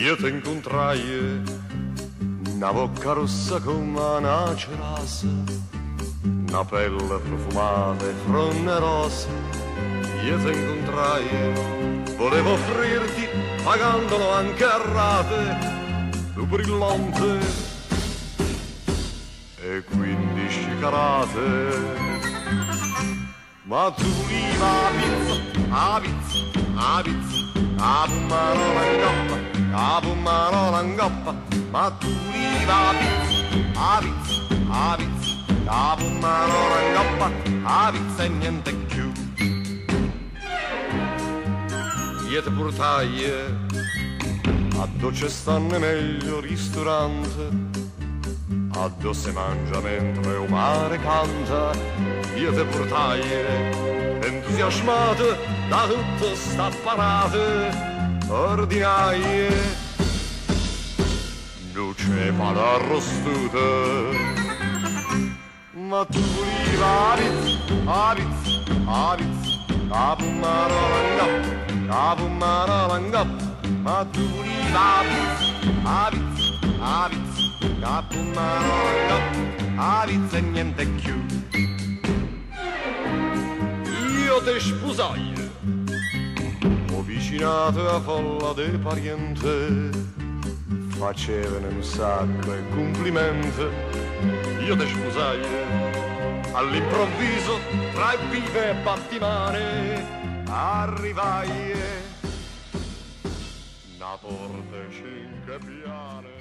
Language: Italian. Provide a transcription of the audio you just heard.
io ti incontrai, una bocca rossa come una cerasa, una pelle profumata e fronte rosa. Io ti incontrai, volevo offrirti, pagandolo anche a rate, tu brillante e 15 carate. Ma tu lì va a pizza, pummarola in coppa, a pummarola in coppa. Ma tu lì va a pummarola in coppa, a pizza e niente più. Io ti portai a dove ci stanno meglio ristoranti, a dove si mangia mentre il mare canta. Io ti portai entusiasmato da tutta sta parata ordinarie, luce pala arrostuta. Ma tu lì va a pummarola in coppa, a pummarola in coppa. Ma tu lì va a pummarola in coppa, a pizza e niente più. Io ti sposai, ho vicinato a folla dei parenti, facevano un sacco e complimenti. Io ti sposai, all'improvviso tra vive e battimane arrivai, una porta 5 piane.